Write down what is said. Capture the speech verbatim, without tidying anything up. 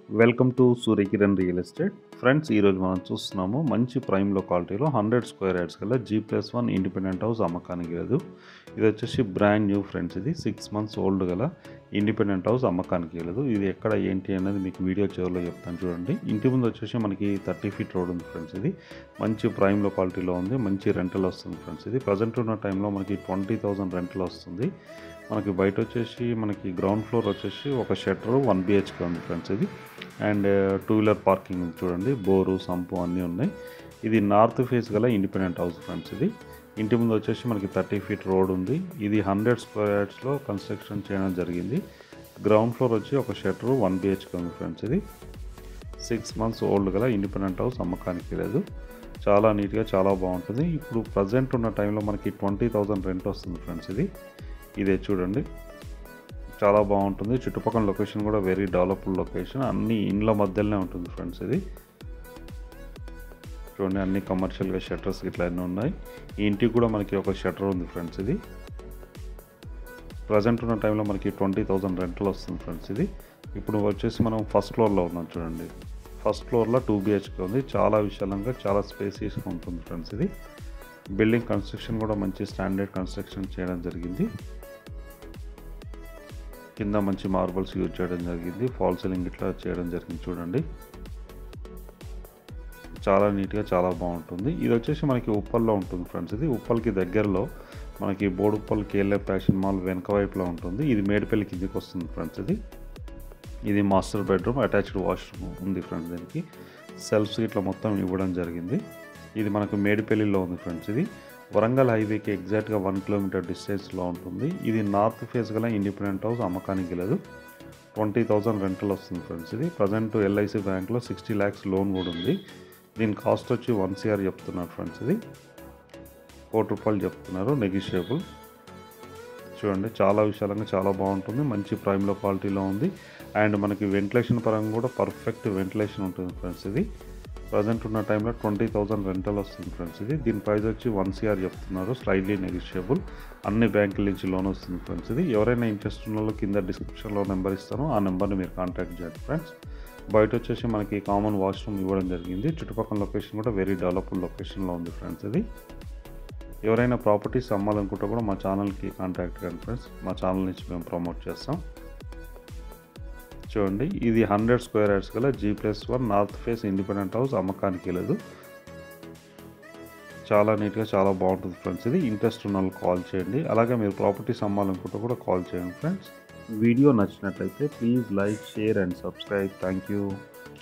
Welcome to Suryakiran real estate friends. ఈరోజు మనం చూస్తున్నాము మంచి ప్రైమ్ లొకాలిటీలో హండ్రెడ్ స్క్వేర్ యార్డ్స్ గల G plus one independent house అమ్మకానికి లేదు. ఇది వచ్చేసి బ్రాండ్ న్యూ ఫ్రెండ్స్. ఇది సిక్స్ మంత్స్ ఓల్డ్ గల ఇండిపెండెంట్ హౌస్ అమ్మకానికి లేదు. ఇది ఎక్కడ ఏంటి అనేది మీకు వీడియో చివరిలో చెప్తాను చూడండి. ఇంటి ముందు వచ్చేసి మనకి థర్టీ ఫీట్ రోడ్ ఉంది ఫ్రెండ్స్. ఇది మంచి ప్రైమ్ లొకాలిటీలో ఉంది. మంచి రెంటల్ వస్తుంది ఫ్రెండ్స్. ఇది ప్రజెంట్ ఉన్న టైంలో మనకి ట్వంటీ థౌసండ్ రెంటల్ వస్తుంది. మనకి బయట వచ్చేసి మనకి గ్రౌండ్ ఫ్లోర్ వచ్చేసి ఒక షట్టర్ వన్ బిహెచ్కే ఉంది ఫ్రెండ్స్. ఇది అండ్ టూ వీలర్ పార్కింగ్ ఉంది చూడండి. బోరు సంపు అన్నీ ఉన్నాయి. ఇది నార్త్ ఫేస్ గల ఇండిపెండెంట్ హౌస్ ఫ్రెండ్స్. ఇది ఇంటి ముందు వచ్చేసి మనకి థర్టీ ఫీట్ రోడ్ ఉంది. ఇది హండ్రెడ్ స్క్వేర్ యార్డ్స్లో కన్స్ట్రక్షన్ చేయడం జరిగింది. గ్రౌండ్ ఫ్లోర్ వచ్చి ఒక షట్టర్ వన్ బిహెచ్కే ఉంది ఫ్రెండ్స్. ఇది సిక్స్ మంత్స్ ఓల్డ్ గల ఇండిపెండెంట్ హౌస్ అమ్మకానికి లేదు. చాలా నీట్గా చాలా బాగుంటుంది. ఇప్పుడు ప్రజెంట్ ఉన్న టైంలో మనకి ట్వంటీ థౌజండ్ రెంట్ వస్తుంది ఫ్రెండ్స్. ఇది ఇదే చూడండి, చాలా బాగుంటుంది. చుట్టుపక్కల లొకేషన్ కూడా వెరీ డెవలప్డ్ లొకేషన్. అన్ని ఇండ్ల మధ్యలోనే ఉంటుంది ఫ్రెండ్స్. ఇది చూడండి, అన్ని కమర్షియల్గా షట్టర్స్ ఇట్లా అన్నీ ఉన్నాయి. ఈ ఇంటికి కూడా మనకి ఒక షట్టర్ ఉంది ఫ్రెండ్స్. ఇది ప్రజెంట్ ఉన్న టైంలో మనకి ట్వంటీ థౌజండ్ రెంటల్ వస్తుంది ఫ్రెండ్స్. ఇది ఇప్పుడు వచ్చేసి మనం ఫస్ట్ ఫ్లోర్లో ఉన్నాం చూడండి. ఫస్ట్ ఫ్లోర్లో టూ బిహెచ్కే ఉంది. చాలా విశాలంగా చాలా స్పేసియస్గా ఉంటుంది ఫ్రెండ్స్. ఇది బిల్డింగ్ కన్స్ట్రక్షన్ కూడా మంచి స్టాండర్డ్ కన్స్ట్రక్షన్ చేయడం జరిగింది. కింద మంచి మార్బల్స్ యూజ్ చేయడం జరిగింది. ఫాల్ సీలింగ్ ఇట్లా చేయడం జరిగింది చూడండి. చాలా నీట్గా చాలా బాగుంటుంది. ఇది వచ్చేసి మనకి ఉప్పల్లో ఉంటుంది ఫ్రెండ్స్. ఇది ఉప్పల్కి దగ్గరలో మనకి బోడుప్పల్ కేఎల్ఏ ఫ్యాషన్ మాల్ వెనక వైపులో ఉంటుంది. ఇది మేడిపల్లి కిందకి వస్తుంది ఫ్రెండ్స్. ఇది ఇది మాస్టర్ బెడ్రూమ్, అటాచ్డ్ వాష్రూమ్ ఉంది ఫ్రెండ్స్. దీనికి సెల్ఫ్స్ ఇట్లా మొత్తం ఇవ్వడం జరిగింది. ఇది మనకు మేడిపల్లిలో ఉంది ఫ్రెండ్స్. ఇది వరంగల్ హైవేకి ఎగ్జాక్ట్గా వన్ కిలోమీటర్ డిస్టెన్స్లో ఉంటుంది. ఇది నార్త్ ఫేస్ గల ఇండిపెండెంట్ హౌస్ అమ్మకానికి లేదు. ట్వంటీ థౌజండ్ రెంటల్ వస్తుంది ఫ్రెండ్స్. ఇది ప్రజెంట్ ఎల్ఐసి బ్యాంక్లో సిక్స్టీ ల్యాక్స్ లోన్ కూడా ఉంది. దీని కాస్ట్ వచ్చి వన్ సిఆర్ చెప్తున్నారు ఫ్రెండ్స్. ఇది కోటి రూపాయలు చెప్తున్నారు, నెగోషియబుల్. చూడండి, చాలా విశాలంగా చాలా బాగుంటుంది. మంచి ప్రైమ్ లొకాలిటీలో ఉంది. అండ్ మనకి వెంటిలేషన్ పరంగా కూడా పర్ఫెక్ట్ వెంటిలేషన్ ఉంటుంది ఫ్రెండ్స్. ఇది ప్రజెంట్ ఉన్న టైంలో ట్వంటీ థౌజండ్ రెంటల్ వస్తుంది ఫ్రెండ్స్. ఇది దీని ప్రైస్ వచ్చి వన్ సిఆర్ చెప్తున్నారు, స్లైడ్లీ నెగోషియబుల్. అన్ని బ్యాంకుల నుంచి లోన్ వస్తుంది ఫ్రెండ్స్. ఇది ఎవరైనా ఇంట్రెస్ట్ ఉన్న వాళ్ళు కింద డిస్క్రిప్షన్లో నెంబర్ ఇస్తాను, ఆ నెంబర్ని మీరు కాంటాక్ట్ చేయండి ఫ్రెండ్స్. బయట వచ్చేసి మనకి కామన్ వాష్రూమ్ ఇవ్వడం జరిగింది. చుట్టుపక్కల లొకేషన్ కూడా వెరీ డెవలప్డ్ లొకేషన్లో ఉంది ఫ్రెండ్స్. ఇది ఎవరైనా ప్రాపర్టీస్ అమ్మాలనుకుంటే కూడా మా ఛానల్కి కాంటాక్ట్ కండి ఫ్రెండ్స్. మా ఛానల్ నుంచి మేము ప్రమోట్ చేస్తాం. చూడండి, ఇది హండ్రెడ్ స్క్వేర్ యార్డ్స్ గల G plus one north face independent house అమ్మకానికి లేదు. చాలా నీట్గా చాలా బాగుంటుంది ఫ్రెండ్స్. ఇది ఇంట్రెస్ట్ ఉన్న వాళ్ళు కాల్ చేయండి. అలాగే మీరు ప్రాపర్టీస్ అమ్మాలనుకుంటే కూడా కాల్ చేయండి ఫ్రెండ్స్. వీడియో నచ్చినట్లయితే please like, share and subscribe. Thank you.